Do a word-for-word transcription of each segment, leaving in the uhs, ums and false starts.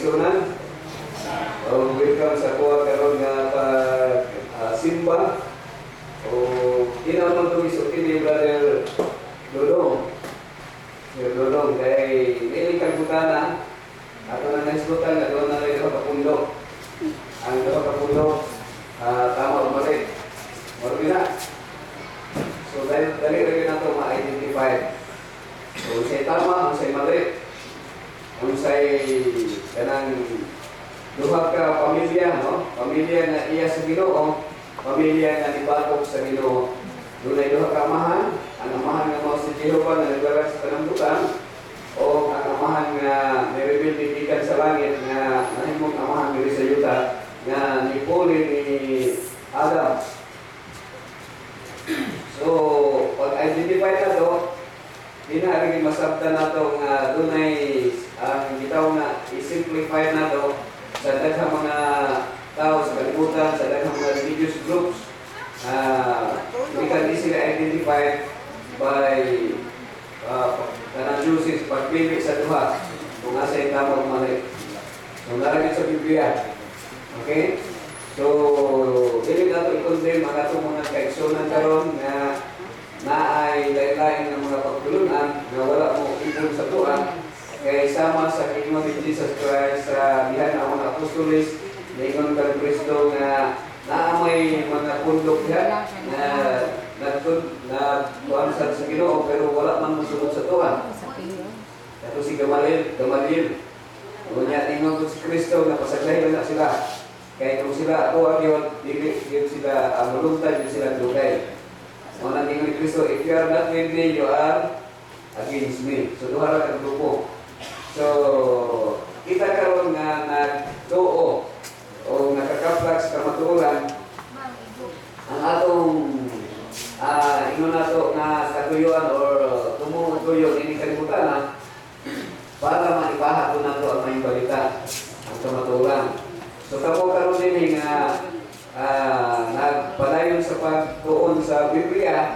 kaigsunan. O welcome sa kuha karon nga pag uh, simba. O ginaw man to isulti ni Brother Dodong. Sir Dodong kay dili kagutana. Ato na naisgutan nga doon na rin ako kapundo. Ang doon kapundo uh, tama o mali. Mali na. So dahil dali rin na ito ma-identify. Kung sa'y tama, kung sa'y mali, kung sa'y kanang duha ka pamilya, no? Pamilya na iya sa Ginoo, pamilya na nibakok sa Ginoo. Doon ay duha ka amahan, ang amahan nga mo si Jehovah na naglalag sa panambutan, o ang amahan nga nireveal titikan sa langit nga nahimong amahan nga sa yuta nga nipuli ni Adam. So, pag-identify na to, di na rin masabta na ito nga dunay ang gitaw na i-simplify na ito sa daghang mga tao sa kalibutan, sa daghang mga religious groups. Uh, we can easily identify by uh, kanang juices, pagpili sa duha kung asa yung tama o mali. So, naramit sa Biblia. Okay? So, dili na ito i-condemn ang atong mga kaigsunan karon nga na ay lain-lain ng mga pagtulunan na wala mo ipon sa tuan kaya sama sa Ginoo ni Jesus Christ sa dihan ang mga apostoles ningon kang Kristo nga naamay mga pundok diha na nagtun na tuan sa Ginoo pero wala man mosunod sa tuan. Kato si Gamaliel, Gamaliel. Unya ningon ko si Kristo nga pasaglahi na sila. Kaya kung sila tuwa yun, dili sila ang muluntad, sila dugay. Mga tingin ni Kristo, if you are not with me, you are against me. So, duha lang ang grupo. So, kita karon nga nagtuo o nakakaplag sa kamaturan ang atong uh, ino nato na katuyuan or tumungod tuyo ini kalibutan na para maipahat ko nato ang may balita ang kamaturan. So, kamo karon din nga Uh, nagpadayon sa pagtuon sa Biblia,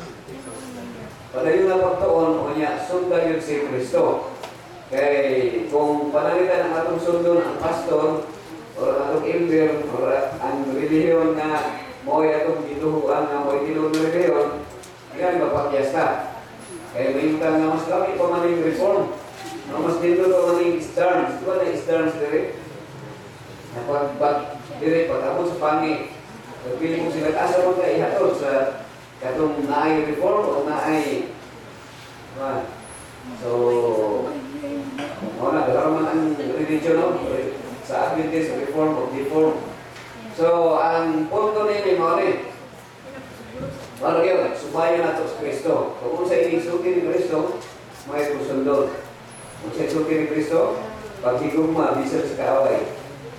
padayon na pagtuon o niya sundan yun si Kristo. Kay kung panalitan ang atong sundon ang pastor o atong elder o ang relihiyon na mo'y atong ginuhuan na mo'y tinuod na relihiyon, yan mapakyasta. Kaya may utang nga mas kami pa maning reform, mas dito pa maning Stearns. Diba na Stearns dire? Napag dire pag-abot sa pangi, pagpili mo sila asa mo kayo ihatod sa katong naay reform o naay uh, so wala, dalawa man ang religion no? Sa Adventist, reform o deform. So, ang punto nila mo rin wala yun, subayan na ito sa Kristo. Kung sa inisuki ni Kristo, may kusundod. Kung sa inisuki ni Kristo, paghigugma, bisal sa kaaway.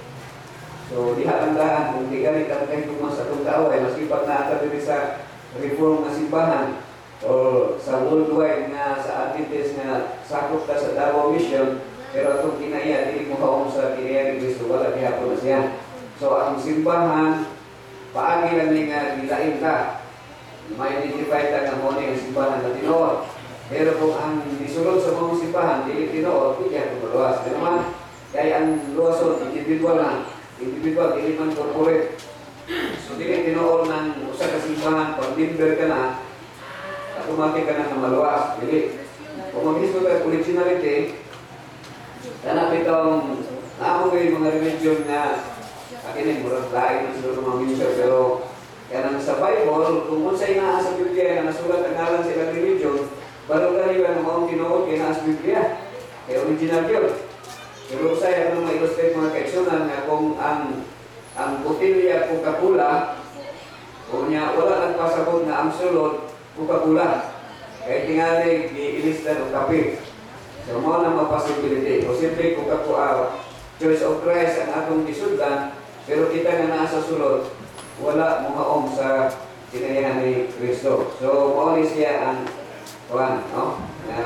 So, diha ang daan, kung di ganit ang kayo sa itong kaaway, maski pag nakatapili sa reform na simbahan o sa worldwide nga sa Adventist nga sakop ka sa Davao Mission, pero itong kinaya, hindi mo haong sa kinaya ni Cristo, wala diha po na siya. So, ang simbahan, paagi lang ni nga nilain ka, ma-identify ka nga mo ang simbahan na tinood. Pero kung ang isulod sa mga simbahan, hindi tinood, hindi yan luwas. Kaya naman, kaya ang luwason, individual na, individual, hindi man corporate. So, hindi tinood ng usa ka simbahan, pag member ka na, automatic ka na na maluwas. Hindi. Kung mag-iso ka originality, tanap itong naamong mga religion na akin ay murag lain ng siguro mga minsan, pero kaya nang sa Bible, kung unsay naa sa Biblia na nasulat ang ngalan sa ilang religion, baro ka rin ang mga tinood kaya naa sa Biblia. Kaya original yun. Pero saya ano ma-illustrate mga kaigsunan na kung ang ang botilya Coca-Cola o niya wala nagpasabot na ang sulod Coca-Cola. Kaya tingali i-ilista ng kape. So mo na ma-possibility. O simple Coca-Cola, Church of Christ ang atong gisundan, pero kita nga naa sa sulod, wala muhaom sa kinayahan ni Kristo. So mo ni siya ang kuan, no? Na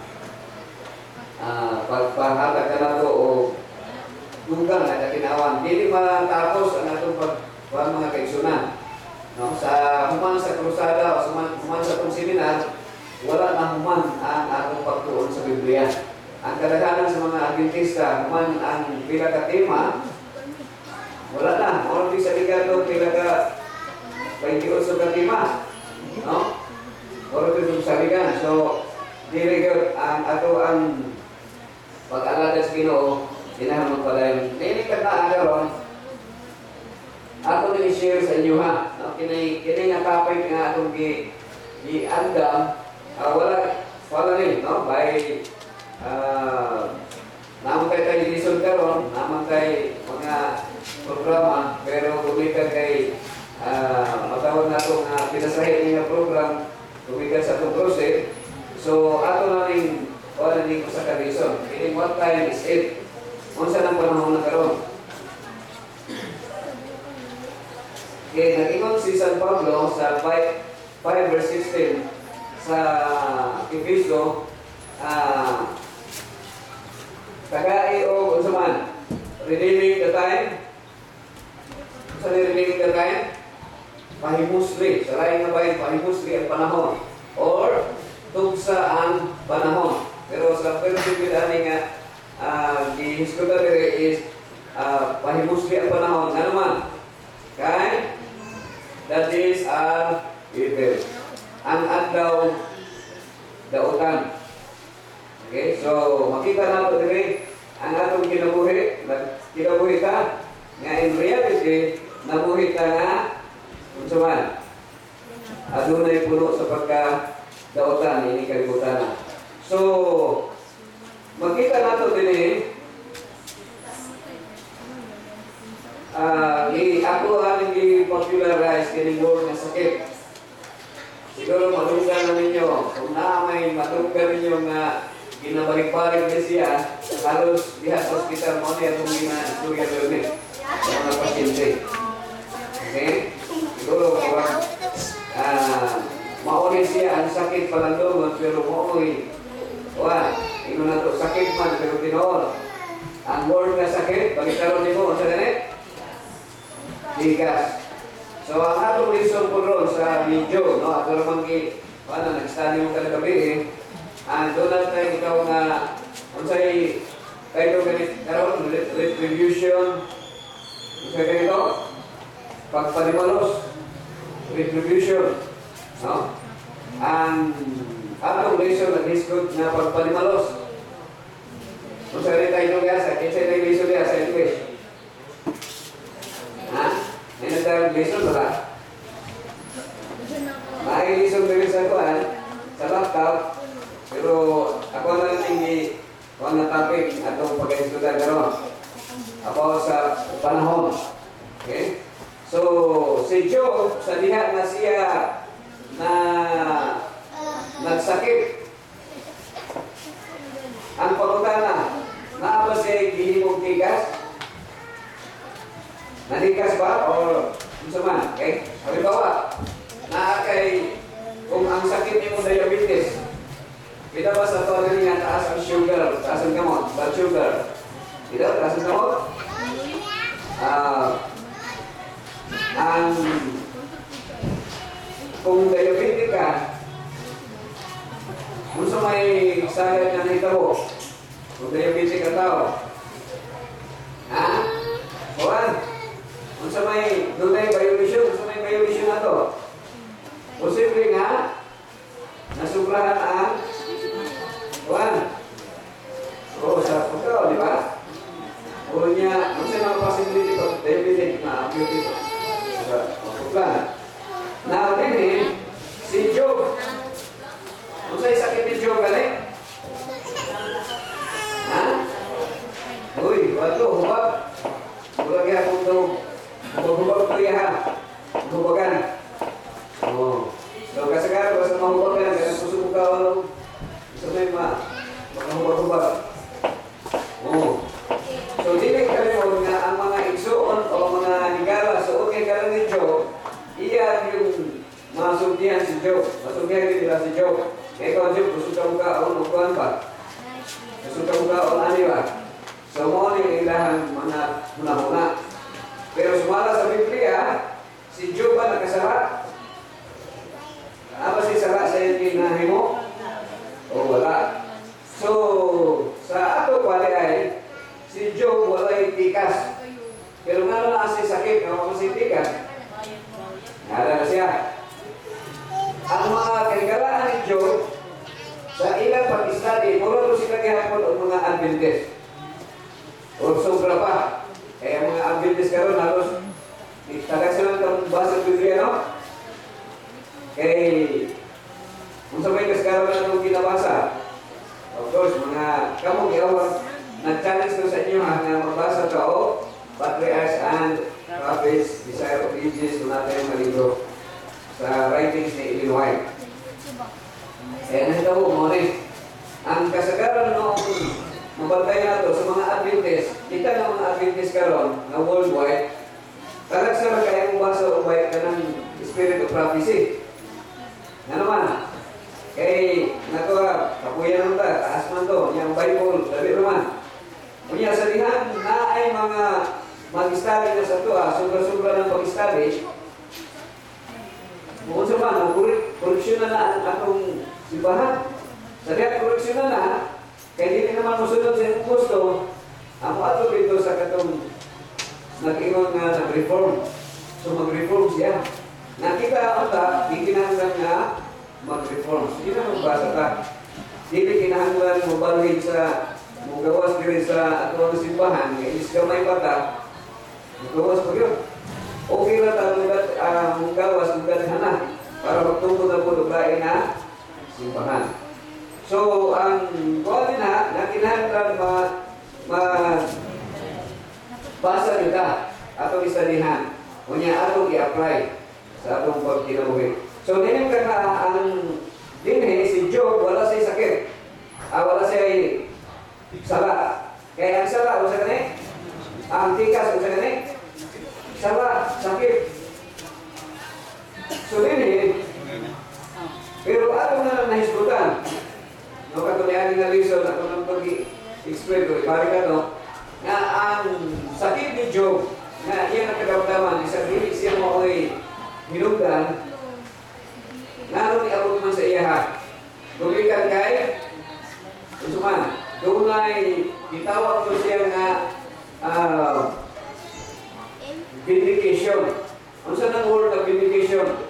Uh, pagpahatag ka na ito o tunggang na kakinawan. Hindi matapos ang atong pag mga kaigsunan. No? Sa human sa krusada o sa human sa itong seminar, wala na human ang atong pagtuon sa Biblia. Ang ang kadaghanan sa mga Adventista, kuman ang pila ka tema, wala na. Mga sa ligado, pila ka twenty-eight ka tema. No? Or ito sa ligan. So, dili gyud ang ato ang pag-alagad sa Ginoo, ginahamon pala yun. Nilikat na agaron, ako na i-share sa inyo ha. No? Kinay, kinay nakapay nga atong i-andam, uh, wala, wala rin, no? By, uh, naman tayo tayo lisod karon, naman tayo mga programa, pero kumika kay uh, matawag na itong uh, pinasahin niya program, kumika sa itong project. So, ato na rin, wala rin ko sa karison. Kining what time is it? Unsa nang panahon na karon? Okay, nag-ingon si San Pablo sa five verse sixteen sa Efeso, ah, tagai o unsa man, redeeming the time. Sa redeeming the time, pahimusli, sa lain nga bayan, pahimusli ang panahon, or tugsa ang panahon. Pero sa perspective ani nga, uh, di history is uh, pahimusli ang panahon. Nga naman, kay that is ang evil. Ang adlaw dautan. Okay, so makita nato diri ang atong kinabuhi, kinabuhi ta nga in reality nabuhi ta nga unsa man adunay puno sa pagka dautan ini kalibutan. So makita nato dinhi ah uh, ako aning gi-popularize kining word nga sakit. Siguro madunggan na ninyo, kung na may madunggan ninyo nga ginabalik-balik niya siya, halos diha sa hospital mo niya itong gina-istorya doon eh, sa mga pasyente. Okay? Siguro kung uh, maunin siya ang sakit palandungan, pero maunin, wala, ino na ito, sakit man, pero tinoon. Ang word na sakit, pagkitaroon niyo mo, sa ganit? Ligas. So, ang atong reason po ron sa video, no? Ato naman ki, ano, nag-study mo ka na gabi eh. And doon na tayo ikaw nga, kung sa'y, tayo ganit, karoon, retribution, kung sa'y ganito, pagpalimalos, retribution, no? Ang atong reason na discount na pagpalimalos, kung sa'y tayo nga sa, kung sa'y tayo reason nga sa English. Ha? May nagdarang lesson ba? May lesson din sa kuhan, sa laptop, pero ako na hindi kuhan na topic atong pag-estudan karon. Ako sa panahon. Okay? So, si Job, sa diha na siya na nagsakit. Ang pangutana, naa ba siya gihimong tigas? Nanigas ba? O unsa man? Okay? Halimbawa, naa kay kung ang sakit niyo diabetes, kita ba sa tuwa nga taas ang sugar, taas ang gamot, blood sugar. Kita, taas ang gamot? Ah, ang kung diabetic ka, unsa may sagad nga nahitabo? Kung diabetic ka tao. Ha? Juan? Unsa may dunay violation, unsa may violation nato? Posible nga nasubrahan ang kuan. O sa pagkaw, di ba? O niya, unsa mga possibility of diabetic na beauty? Pagkaw. Now, din si Job. Unsa sakit ni Job galing? Ha? Uy, wato, hubag. Hubag ya kung daw hubag ko ya, hubagan. Oh. So kasagaran basta mahubagan, kaya susubok ka ano. Gusto mo yung makahubag-hubag. Oh. So dili kalimot nga ang mga igsoon o mga higala so okay ka ni Job, iya yung mga sugdihan si Job. Masugdihan din nila si Job. Kaya ikaw Job, gusto ka mukha o nukuhan pa. Gusto ka mukha o ani ba? So mo ni ilahan mga muna-muna. Pero sumala sa Biblia, si Job ba nakasara? Apa si sara sa yung kinahimo? O wala. So, sa may tikas. Pero nga na siya sakit, nga may tikas. Nada na siya. Ang mga kagalaan ni Job, sa ilang pag-study, mula doon sila gihapon ang mga Adventist. O sobra pa. Kaya mga Adventist karon halos taga sila ng basa ng Biblia, no? Kaya kung sabay kaskaroon na itong kinabasa, of course, mga kamong iawag, nag-challenge ko sa inyo ha, na magbasa ka o Patriarchs and Prophets, Desire of Ages, kung natin yung malibro sa writings ni Ellen White. Eh, nandito mo rin. Ang kasagaran noong mabantay na ito sa mga Adventist, kita ng mga Adventist karon na worldwide, talag sa kaya mong basa o white ka ng Spirit of Prophecy. Nga naman, kay nakuha, kapuyan mo ta, taas man to, yung Bible, sabi naman. Kunya sa dihan na ay mga mag-study na sa ito, ah, sobra-sobra ng pag-study, kung sa man, koreksyon na na ang atong simbahan. Sa diyan, koreksyon na na, kaya hindi naman musunod sa iyong gusto, ang ato dito sa katong nag-ingon nga nag-reform. So mag-reform siya. Nakita ang ta, di kinahanglan nga mag-reform. Hindi na magbasa ta. Hindi kinahanglan mabalhin sa mugawas diri sa atong simbahan, nga is gamay pa ta, mugawas pa yun. Okay na ta uh, mugawas, mugadhan na, para magtungkol na po lain na simbahan. So, ang kuha na, na kinahanglan ma, ma basa nyo ta, atong istadihan. Kunya atong i-apply sa atong pagkinabuhi. So, dinim ka na ang dinhe, si Job, wala siya sakit. Ah, wala siya sala. Kaya ang sala, o sa kani? Ang tikas, o sa kani? Sala, sakit. So, dinhe, pero atong na lang nahisgutan. No, katulian nga reason, ako nang pag-explain ko, ibari ka no, na ang sakit ni Job, na iyan ang kagamdaman, isang dili siya mo ay hinugdan, naroon ni ako naman sa iyaha. Gumikan kay, usuman, doon ay itawag ko siya na uh, vindication. Ano saan ang word na vindication?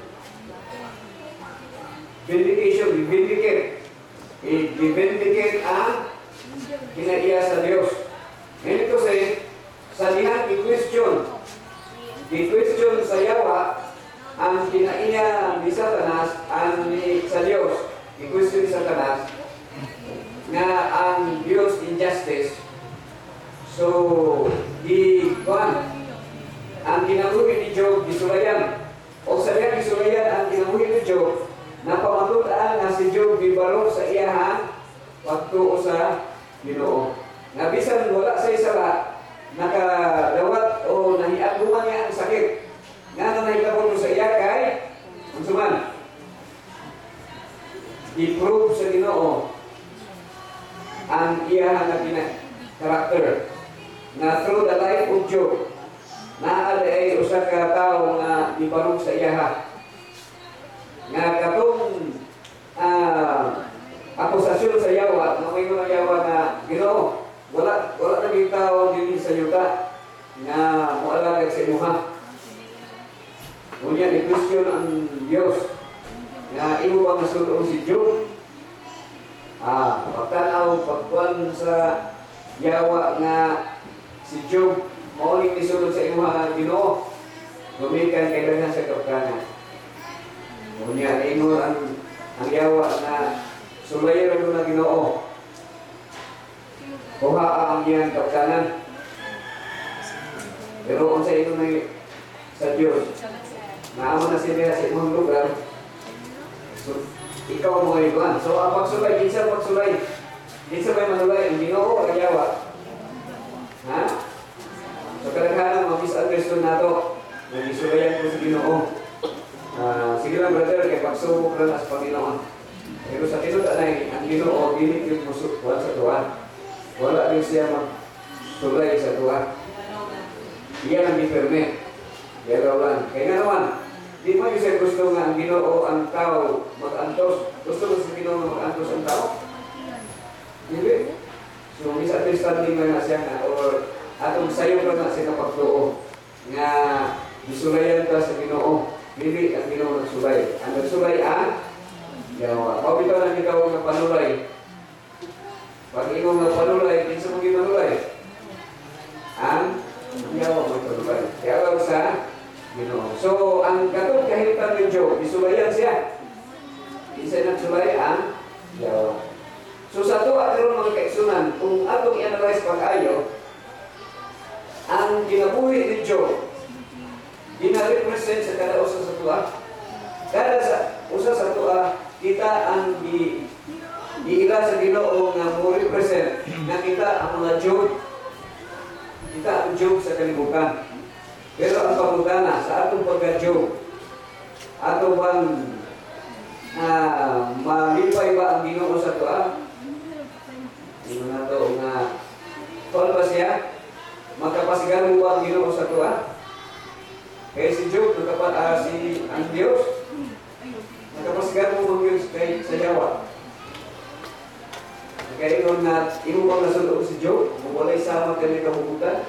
Vindication, vindicate. I-vindicate ang kinaiya sa Diyos. Ngayon ito say, sa dihan i-question. I-question sa yawa ang kinaiya ni Satanas ang ni sa Diyos. I-question ni Satanas nga ang Diyos injustice. So, di kuan ang kinabuhi ni Job gisulayan. O sa dihan gisulayan ang kinabuhi ni Job, napamatutaan nga si Job gibarog sa iyahan pagtuo sa Ginoo. Nga bisan wala sa isala, nakadawat o nahiaguman niya ang sakit. Nga na nahitabo sa iya kay unsuman. I-prove sa Ginoo ang iyahan na karakter. Na through the life of Job, naa ay usa ka tawo nga gibarog sa iyahan. Nga katong uh, akusasyon sa yawa, na may mga yawa na Ginoo, wala wala na yung tao din sa yuta nga mualagad sa imuha. Ngunyan i-question ang Diyos nga imo ba masuloon si Job? Ah, pagtanaw, pagkuhan sa yawa nga si Job mauling isulod sa imuha Ginoo, gumikan kailangan sa kapkanan. Ngunyan, ingon ang, ang yawa na sulayan mo na Ginoo. Kuha ang iyang kapkanan. Pero kung sa ino na sa Diyos, naamo na sila sa imong lugar, so, ikaw mo ay ikuan. So, ang pagsulay, kinsa pagsulay, kinsa may manulay, ang Ginoo ang yawa. Ha? So, kadaghanan, mag-misunderstood na ito. Nag-isulayan ko sa Ginoo. Uh, sige lang brother, kay pagsubok lang as Panginoon. Pero sa tinuda na ang Ginoo, gilit yung musukuan sa tuwan. Wala rin siya magsulay sa tuwan. Iyan ang diferme. Pero lang. Kaya nga naman, di mo yung siya gusto nga ang Ginoo ang tao mag-antos. Gusto mo sa Ginoo mag-antos ang tao? Hindi. So, misunderstanding lang na siya nga, or atong sayo mayroon na sila pagtuo nga isulayan ka sa Ginoo. Dili ang Ginoo nagsulay. Ang nagsulay ang Yawa. Pabitaw na ikaw nga panulay. Pag ikaw nga panulay, kinsa mo ginulay? Ang Yawa mo panulay. Kaya lang sa Ginoo. So, ang katong kahilitan ng Job, isulayan siya. Kinsa nagsulay ang Yawa. So, sa ito, ato mga kaigsunan, kung atong i-analyze pag-ayo, ang ginabuhi ni Job, gina-represent sa kada usa sa tuwa. Kada sa usa sa tuwa, kita ang di iila sa Ginoo nga mo represent na kita ang mga Job. Kita ang Job sa kalibutan. Pero ang pagmutana sa atong pagka-Job, ato bang uh, malipay ba ang Ginoo sa tuwa? Hindi mo na ito nga kung ba siya? Magkapasigan mo ba ang Ginoo sa tuwa? Kaya si Job, nagkapat uh, si ang Diyos, nagkapasigan mo ang Diyos kay sa Yawa. Kaya ino na, ino bang nasunod si Job, mawalay sama kami kabubutan.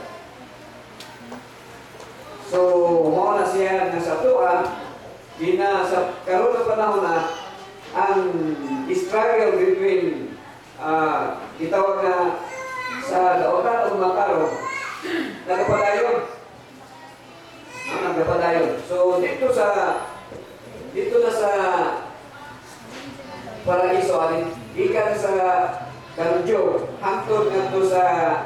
So, mao na siya nga sa tuwa, gina sa karon na panahon na ang struggle between uh, itawag na sa daotan o makaro, nagpadayon. Ang nagpadayon. So, dito sa dito na sa paraiso, alin, ikan sa kanudyo, hangtod ngadto sa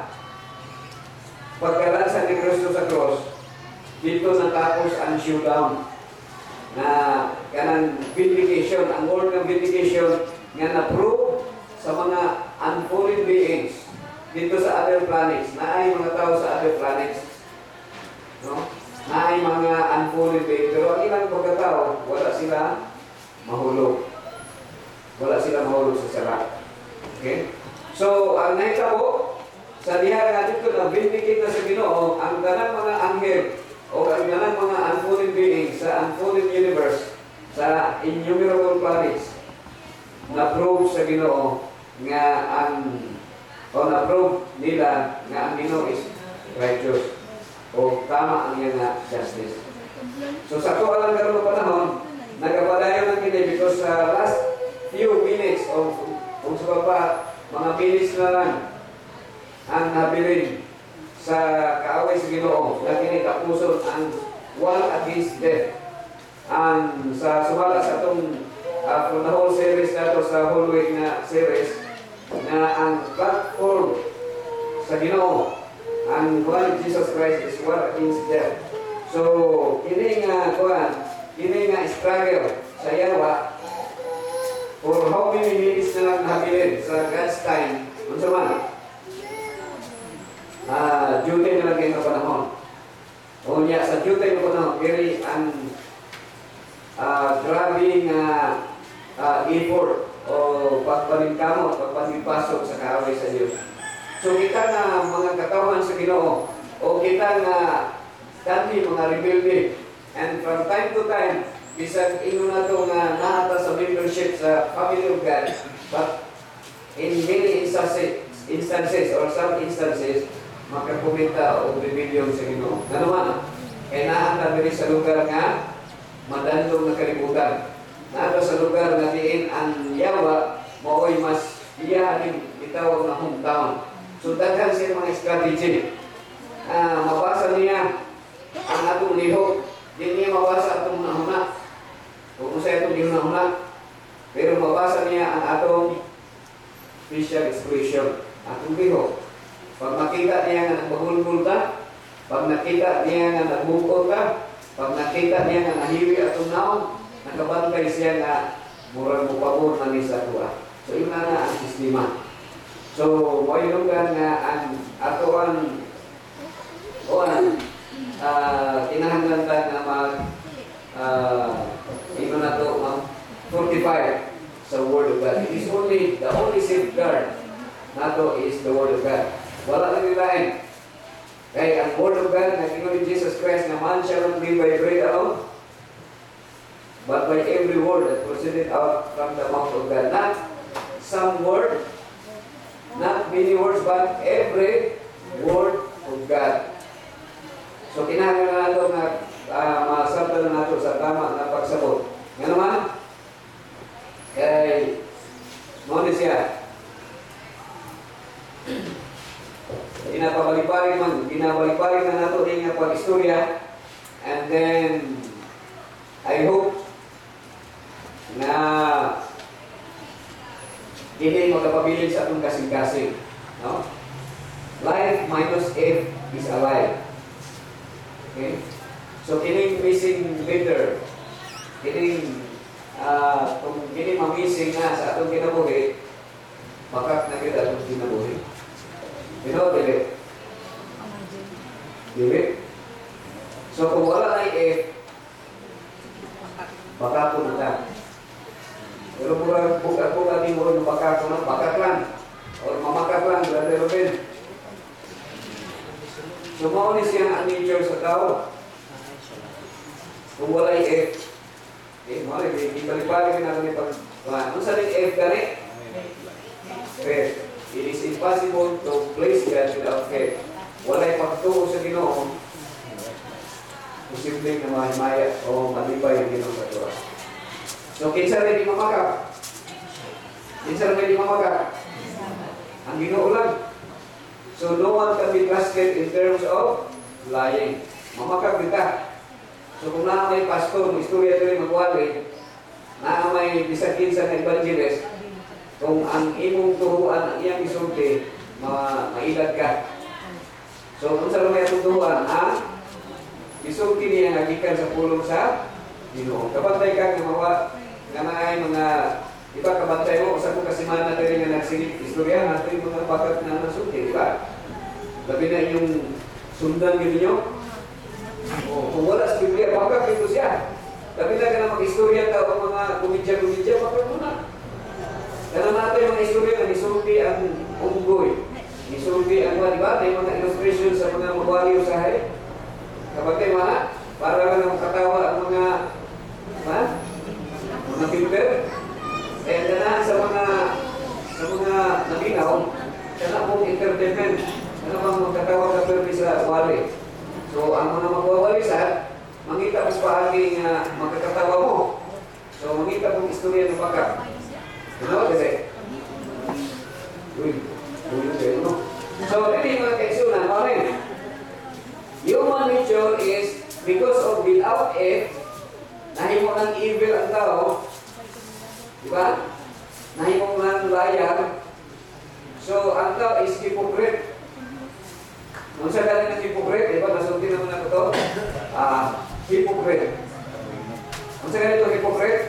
pagkalansa ni Kristo sa cross, dito natapos ang showdown na kanang vindication, ang word ng vindication nga na-prove sa mga unfallen beings dito sa other planets, na ay mga tao sa other planets, no? Na ay mga unfallen beings, pero ang ilang pagkatao, wala sila mahulog. Wala sila mahulog sa sala. Okay? So, ang naitabo, sa diha nga dito na vindicate na sa Ginoo, ang ganang mga anghel o ang ganang mga unfallen beings sa unfallen universe, sa innumerable planets, na-prove sa Ginoo nga ang o na-prove nila nga ang Ginoo is righteous o tama ang iyang justice. So sa to alam karon ng panahon, nagapadayon lang kini because sa uh, last few minutes o kung sa pa mga minutes na lang ang nabilin sa kaaway sa Ginoo na kini tapuson ang war against death. Ang sa sumala sa itong uh, from the whole series na ito, sa whole week na series, na ang platform sa Ginoo, ang one Jesus Christ is war against death. So, kini nga kuan, kini nga struggle sa Yawa for how many minutes na lang nabilin sa God's time, unsa man? Ah, duty na lang kayo panahon. O niya, sa duty na panahon, very ang uh, grabe nga uh, effort o pagpaningkamot, pagpaningpasok sa kaaway sa Diyos. So kita nga mga katawan sa Ginoo o kita nga dati mga rebelde, and from time to time bisag ino na ito nga naata sa membership sa family of God, but in many instances, instances or some instances makakumita o rebellion sa Ginoo. Nga naman, kaya naata diri sa lugar nga madandong na kalibutan. Naata sa lugar nga diin ang Yawa mao'y mas iyahanin itawag na hometown. So daghan siya mga strategy. Uh, mabasa niya ang atong lihok. Di niya mabasa atong nahuna. Kung sa itong lihuna-huna. Pero mabasa niya ang atong facial expression. Atong lihok. Pag makita niya nga nagbagulgul ka, pag nakita niya nga nagbukol ka, pag nakita niya nga nahiwi atong naon, nakabantay siya nga murag mo pabor na ni sa tuwa. So yun na na ang sistema. So, mayroon nga ang ato ang o ang uh, kinahanglan na mag uh, ito na ito mag fortify sa Word of God. It is only, the only safeguard na ito is the Word of God. Wala lang nilain. Kaya ang Word of God na Ginoo ni Jesus Christ na man siya lang live by bread alone, but by every word that proceeded out from the mouth of God. Not some word, not many words, but every word of God. So kinahanglan na nato nga uh, masabtan na nato sa tama na pagsabot. Nga naman, kay mo ni siya. Ginapabalik-balik man, ginabalik-balik na nato din nga pag-istorya. And then, I hope na hindi magkapabilin sa atong kasing-kasing. No? Life minus F is alive. Okay? So, kining missing leader, kining uh, kung kining mamising na sa atong kinabuhi, makak na kita atong kinabuhi. You know, dili? Dili? So, kung wala na F, baka po na ka. Pero pura buka-buka din mo ng baka ko na, bakak lang. O mamakak lang, Brother Ruben. So, maunis siyang nature sa tao. Kung wala yung F, eh, mali, ibalik-balik na kami pag... Ano sa rin F gani? F. It is impossible to place God without faith. Wala yung pagtuo sa Ginoo. Posibleng na mahimaya o malipay ang Ginoo sa Torah. So, kinsa rin di mamakak? Kinsa rin di mamakak? Ang Ginoo lang. So, no one can be trusted in terms of lying. Mamakak kita. So, kung na may pastor, may istorya ito rin magwali, na may bisakin sa evangelist, kung ang imong turuan, ang iyang isulti, ma mailad ka. So, kung sa lumay atong turuan, ang isulti niya nagikan sa pulong sa Ginoo. Kabantay ka ng mga nga mga mga iba kabantay mo, sa kung kasimana na rin nga nagsilip istorya, natin yung mga bakat na nasulti, di ba? Labi na yung sundan yun ninyo. O, kung wala sa Biblia, bakat ito siya. Labi na ka na mag-istorya ka o mga kumidya-kumidya, bakat mo na. Kaya natin mga istorya na isulti ang unggoy. Isulti ang mga, di ba? May mga illustration sa mga mabali usahay. Kapag kayo mga, para lang makatawa ang mga, ha? Mga filter. Kaya na sa mga, sa mga nabinaw, sana pong entertainment. Sana pang magkatawa ka pero sa wali. So, ang mga magwawalisan, mangita po pa aking uh, magkakatawa mo. So, mangita pong istorya ng baka. Ano? Kasi? Uy, uy, uy, no? So, hindi mga kaisunan, okay? Human nature is, because of without F, nahimo ng evil ang tao, di ba? Nahimo ng liar. So, ang tao is hypocrite. Kung sa galing ng hypocrite, di ba? Nasunti naman ako ito. Ah, hypocrite. Kung sa galing ito, hypocrite,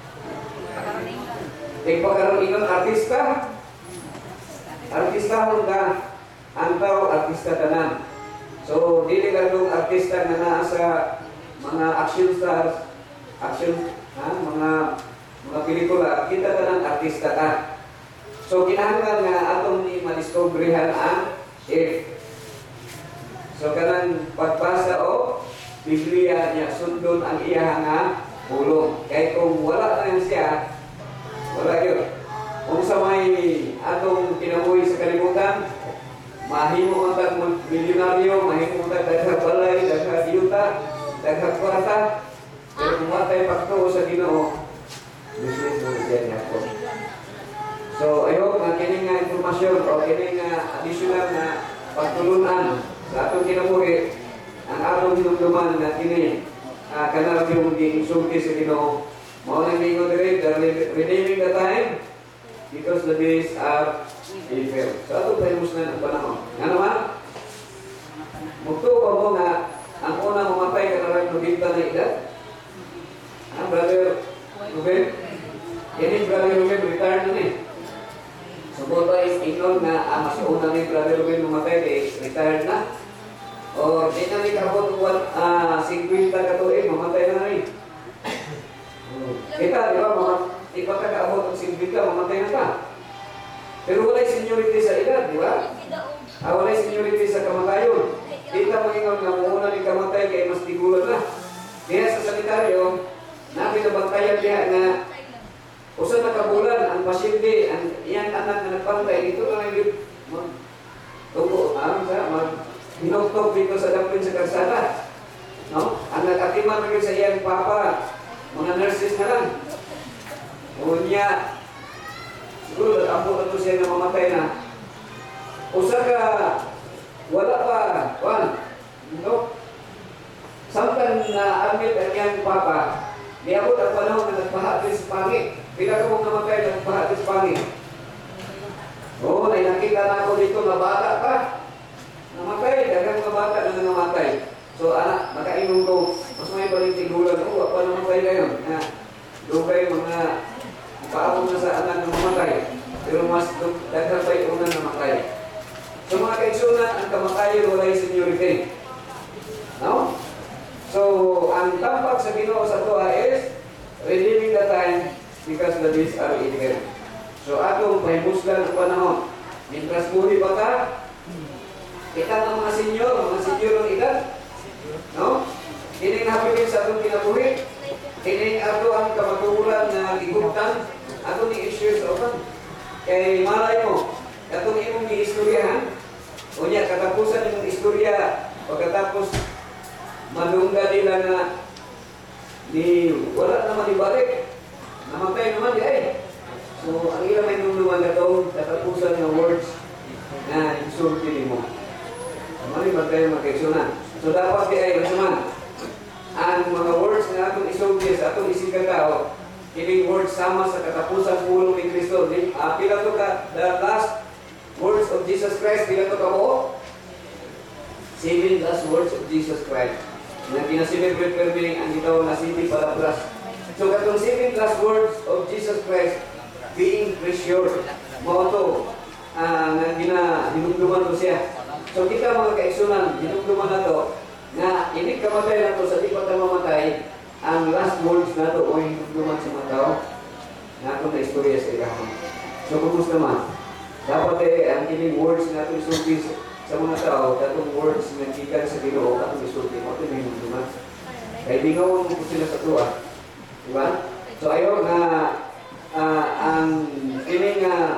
ipagkaroon ingon artista. Artista mo ka. Ang tao, artista tanan. So, dili ka itong artista na nasa mga action stars, action, ha? mga mga pelikula, kita tanan artista ka. So, kinahanglan nga atong ni madiscoveryhan ang F. So, kanang pagbasa o Biblia niya, sundon ang iya nga pulong. Kaya kung wala na siya, wala yun. Kung sa may atong kinabuhi sa kalibutan, mahimo man tag milyonaryo, mahimo man tag daghang balay, daghang yuta, daghang kwarta. Pero kung matay pagtuo sa Ginoo, business mo siya niya po. So, I hope na kining nga informasyon o kining nga additional na pagtulunan sa atong kinabuhi, ang atong hinumduman na kini uh, kanal yung gisulti sa Ginoo. Mao nang ingon diri, redeeming the time because the days are evil. So ato tayo musnan ang panahon. Nga naman, magtuo mo nga ang unang mamatay ka na rin nobenta na edad. Ah, Brother Ruben? Ini Brother Ruben retired na ni. So boto is ingon na ang mas una ni Brother Ruben mamatay kay retired na. O di na ni kabot uh, fifty katuig, mamatay na rin. Kita, di ba, mga iba ka kaabot ng fifty, mamatay na ka. Pero wala'y seniority sa edad, di ba? Ah, wala'y seniority sa kamatayon. Kita mo ingon nga muna ni kamatay kay mas tigulan na. Kaya sa sanitaryo, namin nabantayan niya na usa na kabulan ang pasyente, ang iyang anak na nagpantay, dito na lang yung tubo, ano sa, mag tinuktok dito sa dampin sa kalsada. No? Ang nag-atiman rin sa iyang papa, mga nurses na lang. Unya, siguro nag-ampo na to siya na mamatay na. Usa ka, wala pa, one, no? Samtang na admit ang iyang papa, niabot ang panahon na nagpahati sa pangit. Pila ka mong namatay na nagpahati sa pangit. Oo, na nakita na ako dito na bata pa. Namatay, dagang mga bata na namatay. So anak, makainom ko, mas may paling tigulan, oh, apa namatay kayo? Na, doon kayo mga paawag na sa anak na mamatay. Pero mas dagang pa yung unang namatay. So mga kaigsunan, ang kamatayan walay seniority. No? So, ang tampak sa Ginoo sa tuwa is redeeming the time because the days are evil. So, atong pahimusgan ang panahon. Mintras buhi pa ka, kita ng mga senior, mga senior ng edad. No? Kining hapilin sa atong kinabuhi. Kining ato ang kamatulan na gigugtan. Atong i-issue sa upan. Kay malay mo, atong imong i-istoryahan. Unya, katapusan yung istorya. Pagkatapos, madungga nila na ni wala naman ibalik. Namatay naman di ay. So, ang ilang may nung naman gatong katapusan ng words na insulti mo. Mali ba kayo magkaigsunan? So, dapat di ay naman ang mga words na atong isulti sa atong isigang tao, kining words sama sa katapusan pulong ni Kristo. Uh, pila to ka, the last words of Jesus Christ, pila to ka mo? Seven last words of Jesus Christ. Na pinasibig-big permining ang itaw na City Palabras. So, katong seven last words of Jesus Christ, being presured. Mga ito, uh, na ginumduman ko siya. So, kita mga kaigsunan, ginumduman na to, na hindi kamatay na to sa di pa mamatay, ang last words na to, o ginumduman sa mga tao, na ito na istorya sa ikahon. So, kumusta man? Dapat eh, ang kining words na ito isulti sa mga tao, katong words na gikan sa Ginoo, katong isulti mo, ito yung ginumduman. Kaya bingawon mo sila sa tuwa. Diba? So, ayaw na Uh, ang kining uh,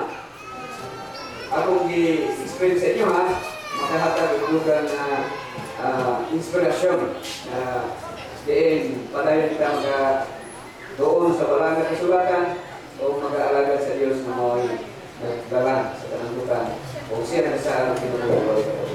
akong i-explain sa inyo ha, makahatag ulugan na uh, inspirasyon na uh, diin padayon kita mga doon sa balanga kasulatan o mag-aalaga sa Diyos na mo'y nagdalan sa kanandutan o siya na sa alam kinubuhay.